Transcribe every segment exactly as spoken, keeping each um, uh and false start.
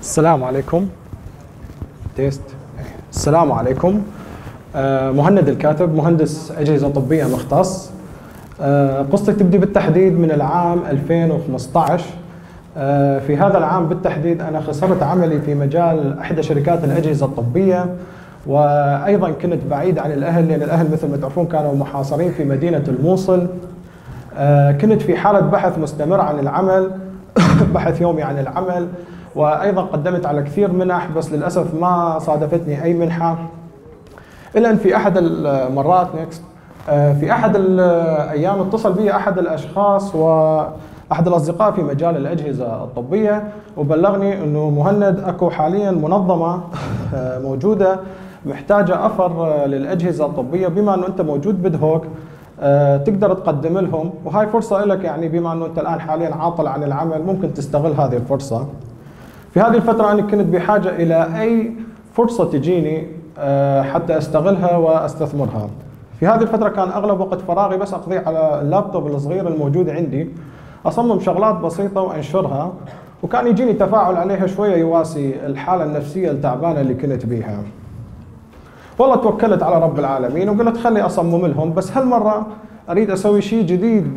السلام عليكم. تيست. السلام عليكم. آه مهند الكاتب، مهندس أجهزة طبية مختص. آه قصتي تبدي بالتحديد من العام ألفين وخمسة عشر. آه في هذا العام بالتحديد أنا خسرت عملي في مجال إحدى شركات الأجهزة الطبية، وأيضا كنت بعيد عن الأهل، لأن الأهل مثل ما تعرفون كانوا محاصرين في مدينة الموصل. آه كنت في حالة بحث مستمر عن العمل بحث يومي عن العمل، وأيضا قدمت على كثير منح، بس للأسف ما صادفتني أي منحة. إلا أن في أحد المرات نيكست في أحد الأيام اتصل بي أحد الأشخاص وأحد الأصدقاء في مجال الأجهزة الطبية، وبلغني أنه مهند أكو حاليا منظمة موجودة محتاجة أفر للأجهزة الطبية، بما أنه أنت موجود بدهوك تقدر تقدم لهم، وهاي فرصة لك، يعني بما أنه أنت الآن حاليا عاطل عن العمل ممكن تستغل هذه الفرصة. في هذه الفترة أنا كنت بحاجة إلى أي فرصة تجيني حتى أستغلها وأستثمرها. في هذه الفترة كان أغلب وقت فراغي بس أقضيه على اللابتوب الصغير الموجود عندي، أصمم شغلات بسيطة وأنشرها، وكان يجيني تفاعل عليها شوية يواسي الحالة النفسية التعبانة اللي كنت بيها. والله توكلت على رب العالمين وقلت خلي أصمم لهم، بس هالمرة أريد أسوي شيء جديد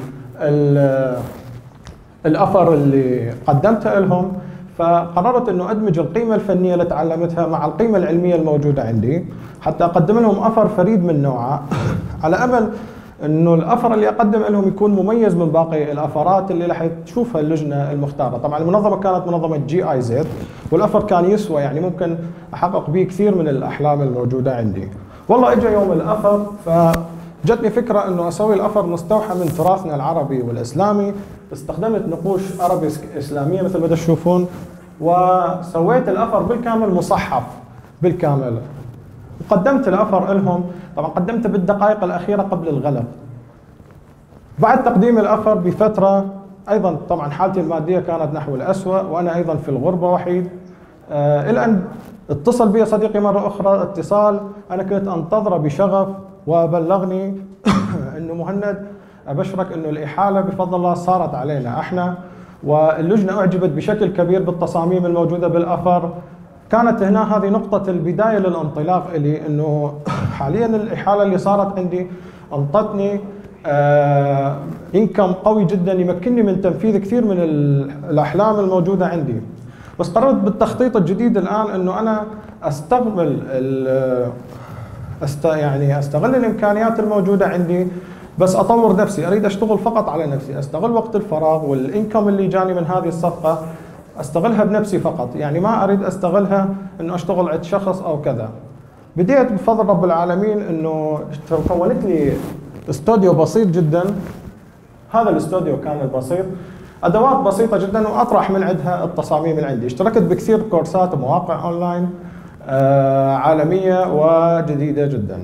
بالأفر اللي قدمتها لهم. فقررت انه ادمج القيمه الفنيه اللي تعلمتها مع القيمه العلميه الموجوده عندي، حتى اقدم لهم افر فريد من نوعه، على امل انه الافر اللي اقدم لهم يكون مميز من باقي الافرات اللي راح تشوفها اللجنه المختاره. طبعا المنظمه كانت منظمه جي اي زد، والافر كان يسوى يعني ممكن احقق به كثير من الاحلام الموجوده عندي. والله اجى يوم الافر، فجتني فكره انه اسوي الافر مستوحى من تراثنا العربي والاسلامي. استخدمت نقوش عربي اسلاميه مثل ما تشوفون، وسويت الافر بالكامل مصحف بالكامل، وقدمت الافر لهم. طبعا قدمته بالدقائق الاخيره قبل الغلق. بعد تقديم الافر بفتره، ايضا طبعا حالتي الماديه كانت نحو الاسوء، وانا ايضا في الغربه وحيد، آه الى ان اتصل بي صديقي مره اخرى اتصال انا كنت انتظره بشغف، وبلغني انه مهند أبشرك أنه الإحالة بفضل الله صارت علينا احنا، واللجنة أعجبت بشكل كبير بالتصاميم الموجودة بالأفر. كانت هنا هذه نقطة البداية للانطلاق إلي، أنه حاليا الإحالة اللي صارت عندي أنطتني آه إنكم قوي جدا يمكنني من تنفيذ كثير من الأحلام الموجودة عندي. بس قررت بالتخطيط الجديد الآن أنه أنا أستغل أست يعني أستغل الإمكانيات الموجودة عندي، بس اطور نفسي، اريد اشتغل فقط على نفسي، استغل وقت الفراغ والانكم اللي جاني من هذه الصفقه استغلها بنفسي فقط، يعني ما اريد استغلها انه اشتغل عند شخص او كذا. بديت بفضل رب العالمين انه كونت لي استوديو بسيط جدا. هذا الاستوديو كان بسيط، ادوات بسيطه جدا، واطرح من عندها التصاميم اللي عندي. اشتركت بكثير كورسات ومواقع اونلاين آه عالميه وجديده جدا.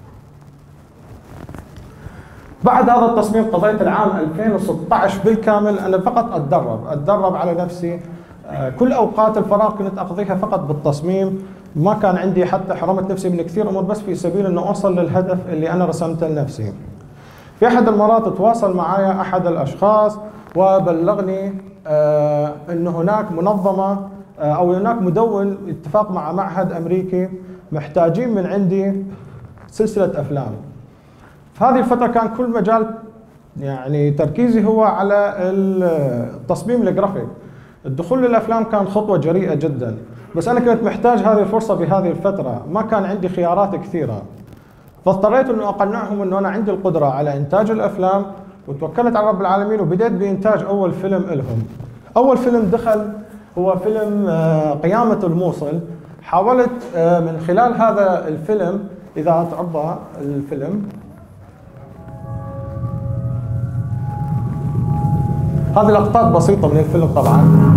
بعد هذا التصميم قضيت العام ألفين وستة عشر بالكامل انا فقط اتدرب اتدرب على نفسي. كل اوقات الفراغ كنت اقضيها فقط بالتصميم، ما كان عندي حتى حرمت نفسي من كثير امور، بس في سبيل انه اوصل للهدف اللي انا رسمته لنفسي. في احد المرات تواصل معي احد الاشخاص وبلغني آه انه هناك منظمه آه او هناك مدون اتفاق مع معهد امريكي محتاجين من عندي سلسله افلام. في هذه الفترة كان كل مجال يعني تركيزي هو على التصميم الجرافيك. الدخول للأفلام كان خطوة جريئة جدا، بس أنا كنت محتاج هذه الفرصة بهذه الفترة، ما كان عندي خيارات كثيرة. فاضطريت أنه أقنعهم أنه أنا عندي القدرة على إنتاج الأفلام، وتوكلت على رب العالمين وبدأت بإنتاج أول فيلم لهم. أول فيلم دخل هو فيلم قيامة الموصل. حاولت من خلال هذا الفيلم، إذا تعرض الفيلم، هذه لقطات بسيطة من الفيلم طبعا.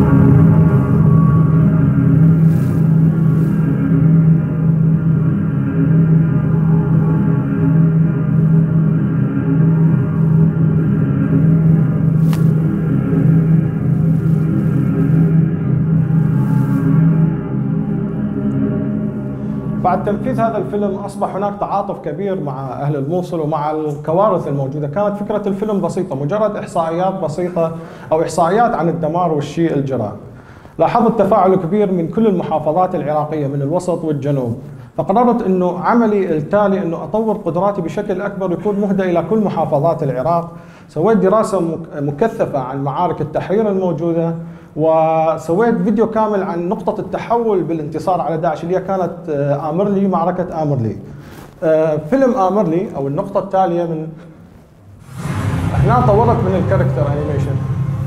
بعد تنفيذ هذا الفيلم أصبح هناك تعاطف كبير مع أهل الموصل ومع الكوارث الموجودة. كانت فكرة الفيلم بسيطة، مجرد إحصائيات بسيطة أو إحصائيات عن الدمار والشيء الجرى. لاحظت تفاعل كبير من كل المحافظات العراقية من الوسط والجنوب، فقررت أنه عملي التالي أنه أطور قدراتي بشكل أكبر يكون مهدى إلى كل محافظات العراق. سويت دراسة مكثفة عن معارك التحرير الموجودة، وسويت فيديو كامل عن نقطة التحول بالانتصار على داعش اللي هي كانت آمرلي، معركة آمرلي. فيلم آمرلي أو النقطة التالية من هنا طورت من الكاركتر انيميشن.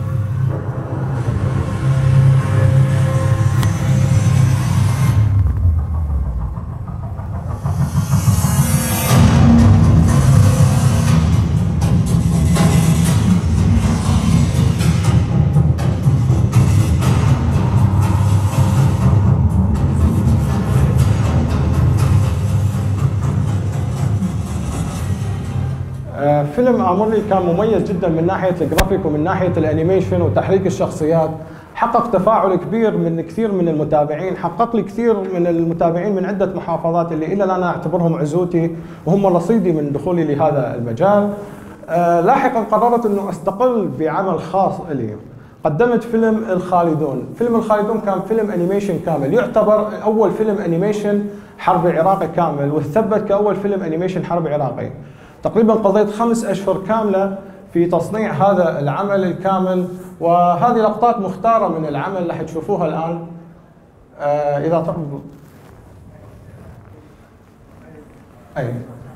فيلم آمرلي كان مميز جدا من ناحية الجرافيك ومن ناحية الانيميشن وتحريك الشخصيات، حقق تفاعل كبير من كثير من المتابعين، حقق لي كثير من المتابعين من عدة محافظات اللي إلى الآن أعتبرهم عزوتي وهم رصيدي من دخولي لهذا المجال. آه لاحقا قررت أنه أستقل بعمل خاص لي، قدمت فيلم الخالدون. فيلم الخالدون كان فيلم انيميشن كامل، يعتبر أول فيلم انيميشن حربي عراقي كامل، وثبت كأول فيلم انيميشن حربي عراقي. تقريبا قضيت خمس أشهر كاملة في تصنيع هذا العمل الكامل، وهذه لقطات مختارة من العمل راح تشوفوها الآن. آه إذا تقبل أي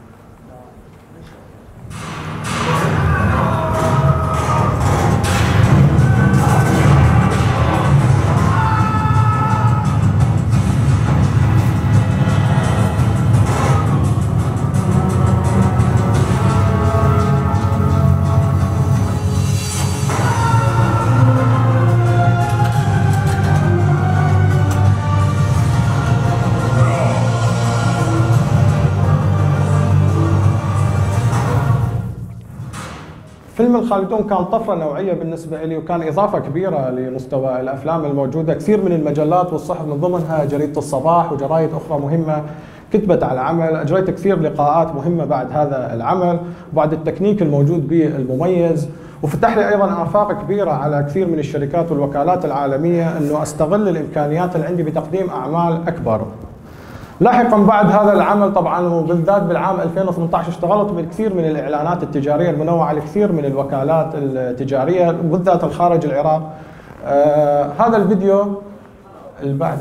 فيلم الخالدون كان طفرة نوعية بالنسبة لي، وكان إضافة كبيرة لمستوى الأفلام الموجودة. كثير من المجلات والصحف من ضمنها جريدة الصباح وجرايد أخرى مهمة كتبت على العمل. أجريت كثير لقاءات مهمة بعد هذا العمل وبعد التكنيك الموجود به المميز، وفتح لي أيضا آفاق كبيرة على كثير من الشركات والوكالات العالمية أنه أستغل الإمكانيات اللي عندي بتقديم أعمال أكبر. لاحقا بعد هذا العمل طبعا وبالذات بالعام ألفين وثمانية عشر اشتغلت بالكثير من الاعلانات التجاريه المنوعه لكثير من الوكالات التجاريه وبالذات الخارج العراق. آه هذا الفيديو اللي بعد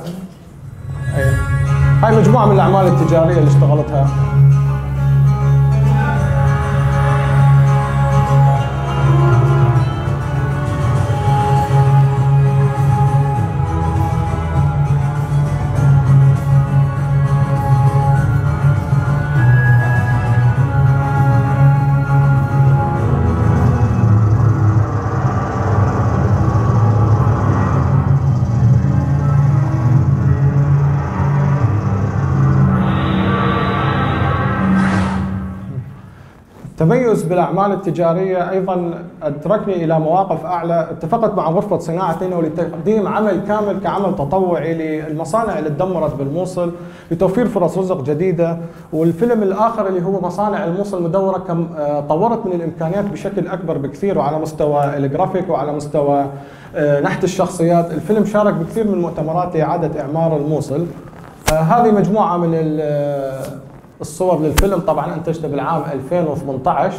هاي مجموعه من الاعمال التجاريه اللي اشتغلتها. التميز بالاعمال التجاريه ايضا ادركني الى مواقف اعلى. اتفقت مع غرفه صناعه نينو لتقديم عمل كامل كعمل تطوعي للمصانع اللي تدمرت بالموصل لتوفير فرص رزق جديده. والفيلم الاخر اللي هو مصانع الموصل المدوره كم طورت من الامكانيات بشكل اكبر بكثير، وعلى مستوى الجرافيك وعلى مستوى نحت الشخصيات. الفيلم شارك بكثير من مؤتمرات لاعاده اعمار الموصل. هذه مجموعه من الصور للفيلم طبعا انتجته بالعام ألفين وثمانية عشر.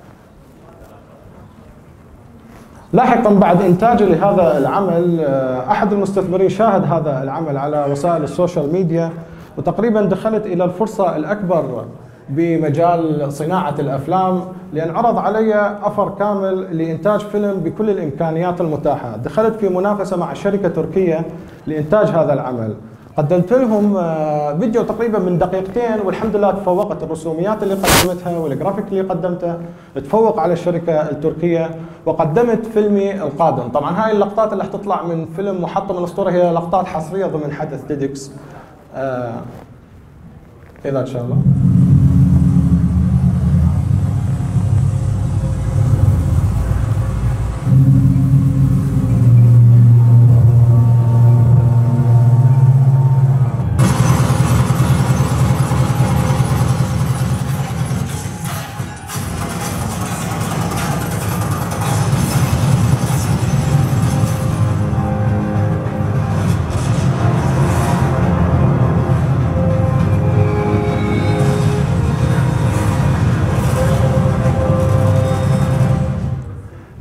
لاحقا بعد انتاجه لهذا العمل احد المستثمرين شاهد هذا العمل على وسائل السوشيال ميديا، وتقريبا دخلت الى الفرصه الاكبر بمجال صناعه الافلام، لان عرض علي اوفر كامل لانتاج فيلم بكل الامكانيات المتاحه. دخلت في منافسه مع شركه تركيه لانتاج هذا العمل. قدمت لهم فيديو تقريبا من دقيقتين والحمد لله تفوقت. الرسوميات اللي قدمتها والجرافيك اللي قدمته تفوق على الشركه التركيه، وقدمت فيلمي القادم. طبعا هاي اللقطات اللي حتطلع من فيلم محطم الاسطوره هي لقطات حصريه ضمن حدث تيدكس. آه الى ان شاء الله.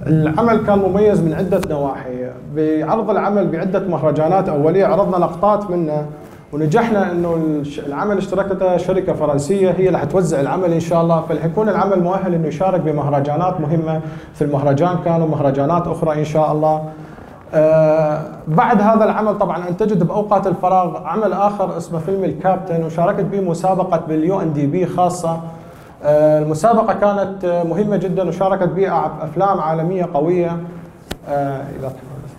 العمل كان مميز من عدة نواحي. بعرض العمل بعدة مهرجانات أولية عرضنا لقطات منه ونجحنا انه العمل اشتركته شركه فرنسيه هي اللي حتوزع العمل ان شاء الله، فلحيكون العمل مؤهل انه يشارك بمهرجانات مهمه في المهرجان كان ومهرجانات اخرى ان شاء الله. آه بعد هذا العمل طبعا انتجت باوقات الفراغ عمل اخر اسمه فيلم الكابتن، وشاركت به مسابقه باليو ان دي بي خاصه. آه المسابقه كانت مهمه جدا وشاركت بها افلام عالميه قويه. آه اذا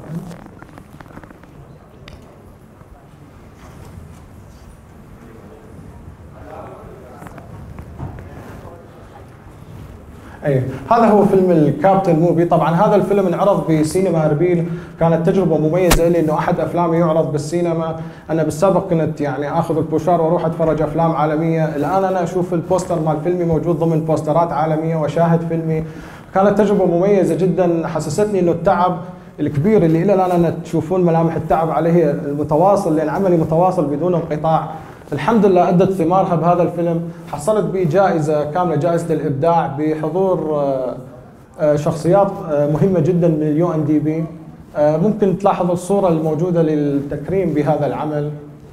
اي هذا هو فيلم الكابتن موفي. طبعا هذا الفيلم انعرض بسينما اربيل، كانت تجربه مميزه لي انه احد افلامي يعرض بالسينما. انا بالسابق كنت يعني اخذ البوشار واروح اتفرج افلام عالميه، الان انا اشوف البوستر مال فيلمي موجود ضمن بوسترات عالميه واشاهد فيلمي. كانت تجربه مميزه جدا، حسستني انه التعب الكبير اللي الى الان انا تشوفون ملامح التعب عليه المتواصل، لان عملي متواصل بدون انقطاع الحمد لله أدت ثمارها بهذا الفيلم. حصلت به جائزة كاملة، جائزة الإبداع، بحضور شخصيات مهمة جدا من اليو ان دي بي. ممكن تلاحظوا الصورة الموجودة للتكريم بهذا العمل.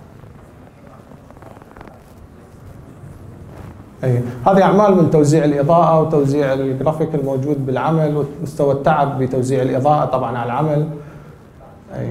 أي هذه أعمال من توزيع الإضاءة وتوزيع الجرافيك الموجود بالعمل ومستوى التعب بتوزيع الإضاءة طبعا على العمل. أي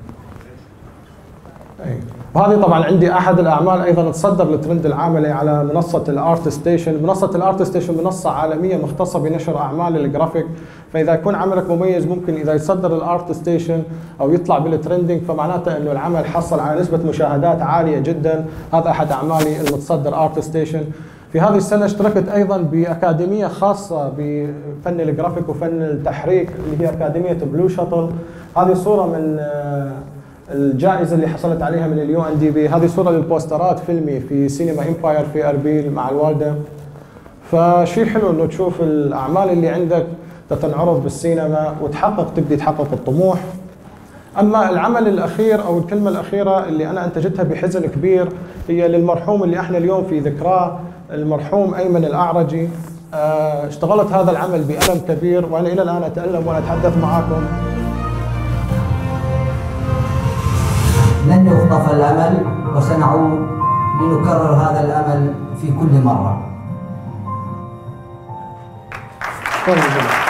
أي وهذه طبعا عندي احد الاعمال ايضا تصدر للترند العالمي على منصه الارت ستيشن. منصه الارت ستيشن منصه عالميه مختصه بنشر اعمال الجرافيك، فاذا يكون عملك مميز ممكن اذا يتصدر الارت ستيشن او يطلع بالترندنج فمعناته انه العمل حصل على نسبه مشاهدات عاليه جدا. هذا احد اعمالي المتصدر ارت ستيشن. في هذه السنه اشتركت ايضا باكاديميه خاصه بفن الجرافيك وفن التحريك اللي هي اكاديميه بلو شاتل. هذه صوره من الجائزة اللي حصلت عليها من اليو ان دي بي. هذه صورة للبوسترات فيلمي في سينما امباير في اربيل مع الوالدة. فشيء حلو انه تشوف الاعمال اللي عندك تنعرض بالسينما وتحقق تبدي تحقق الطموح. اما العمل الاخير او الكلمة الاخيرة اللي انا انتجتها بحزن كبير هي للمرحوم اللي احنا اليوم في ذكراه، المرحوم ايمن الاعرجي. اشتغلت هذا العمل بألم كبير وانا الى الان اتألم وانا اتحدث معاكم. لن يخطف الأمل وسنعود لنكرر هذا الأمل في كل مرة.